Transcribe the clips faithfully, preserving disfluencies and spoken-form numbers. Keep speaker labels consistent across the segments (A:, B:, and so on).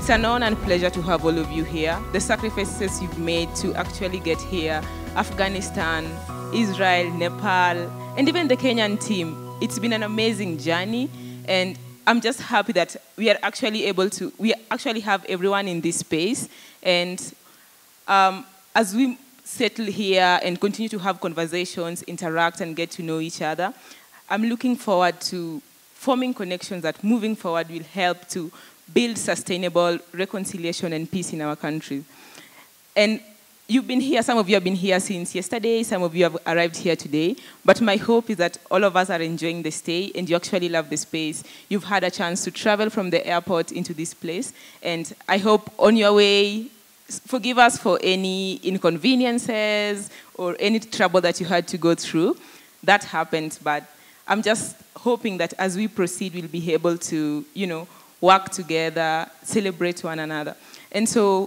A: It's an honor and pleasure to have all of you here. The sacrifices you've made to actually get here, Afghanistan, Israel, Nepal, and even the Kenyan team. It's been an amazing journey, and I'm just happy that we are actually able to, we actually have everyone in this space. And um, as we settle here and continue to have conversations, interact, and get to know each other, I'm looking forward to forming connections that moving forward will help to build sustainable reconciliation and peace in our country. And you've been here, some of you have been here since yesterday, some of you have arrived here today, but my hope is that all of us are enjoying the stay and you actually love the space. You've had a chance to travel from the airport into this place, and I hope on your way, forgive us for any inconveniences or any trouble that you had to go through. That happened, but I'm just hoping that as we proceed, we'll be able to, you know, work together, celebrate one another. And so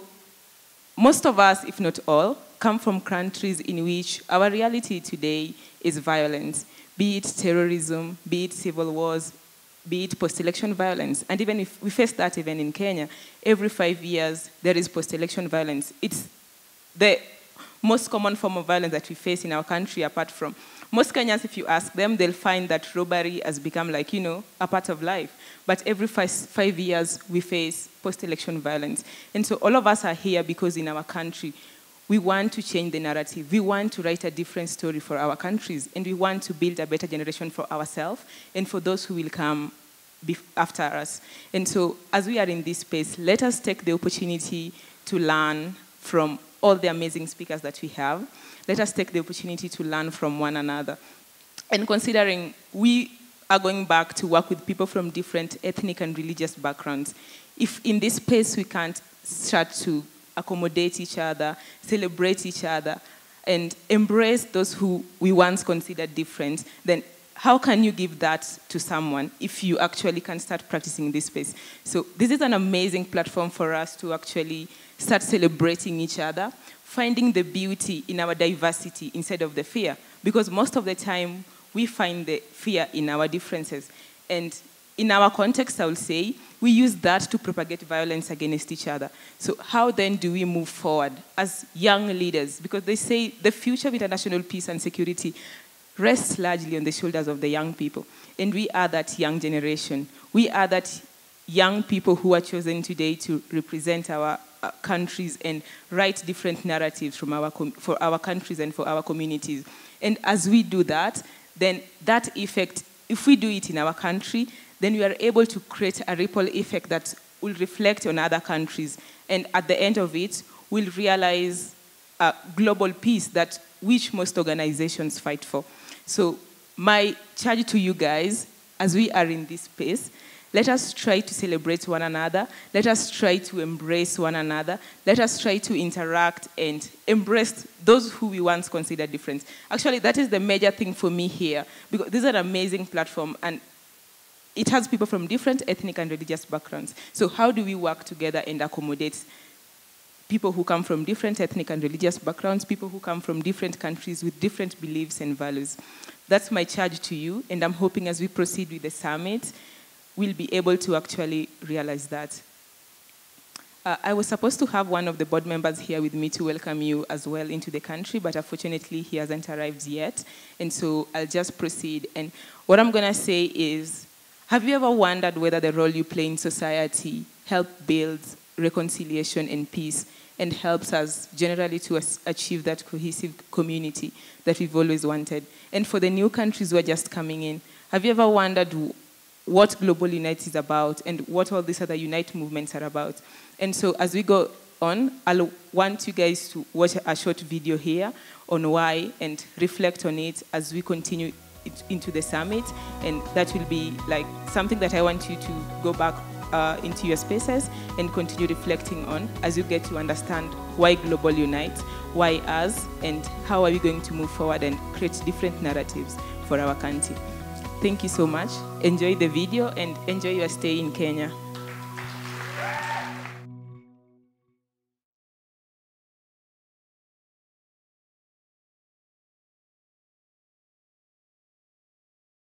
A: most of us, if not all, come from countries in which our reality today is violence, be it terrorism, be it civil wars, be it post-election violence. And even if we face that even in Kenya, every five years there is post-election violence. It's the most common form of violence that we face in our country, apart from most Kenyans, if you ask them, they'll find that robbery has become like, you know, a part of life. But every five, five years, we face post-election violence. And so all of us are here because in our country, we want to change the narrative. We want to write a different story for our countries. And we want to build a better generation for ourselves and for those who will come after us. And so as we are in this space, let us take the opportunity to learn from all the amazing speakers that we have. Let us take the opportunity to learn from one another. And considering we are going back to work with people from different ethnic and religious backgrounds, if in this space we can't start to accommodate each other, celebrate each other, and embrace those who we once considered different, then how can you give that to someone if you actually can start practicing this space? So this is an amazing platform for us to actually start celebrating each other, finding the beauty in our diversity instead of the fear. Because most of the time, we find the fear in our differences. And in our context, I will say, we use that to propagate violence against each other. So how then do we move forward as young leaders? Because they say the future of international peace and security rests largely on the shoulders of the young people. And we are that young generation. We are that young people who are chosen today to represent our uh, countries and write different narratives from our for our countries and for our communities. And as we do that, then that effect, if we do it in our country, then we are able to create a ripple effect that will reflect on other countries. And at the end of it, we'll realize a global peace that which most organizations fight for. So my charge to you guys, as we are in this space, let us try to celebrate one another. Let us try to embrace one another. Let us try to interact and embrace those who we once considered different. Actually, that is the major thing for me here, because this is an amazing platform, and it has people from different ethnic and religious backgrounds. So how do we work together and accommodate people who come from different ethnic and religious backgrounds, people who come from different countries with different beliefs and values? That's my charge to you, and I'm hoping as we proceed with the summit, we'll be able to actually realize that. Uh, I was supposed to have one of the board members here with me to welcome you as well into the country, but unfortunately he hasn't arrived yet, and so I'll just proceed. And what I'm gonna say is, have you ever wondered whether the role you play in society helps build reconciliation and peace and helps us generally to achieve that cohesive community that we've always wanted? And for the new countries who are just coming in, have you ever wondered what Global Unite is about and what all these other Unite movements are about? And so as we go on, I'll want you guys to watch a short video here on why and reflect on it as we continue it into the summit. And that will be like something that I want you to go back uh, into your spaces and continue reflecting on as you get to understand why Global Unite, why us, and how are we going to move forward and create different narratives for our country. Thank you so much. Enjoy the video and enjoy your stay in Kenya.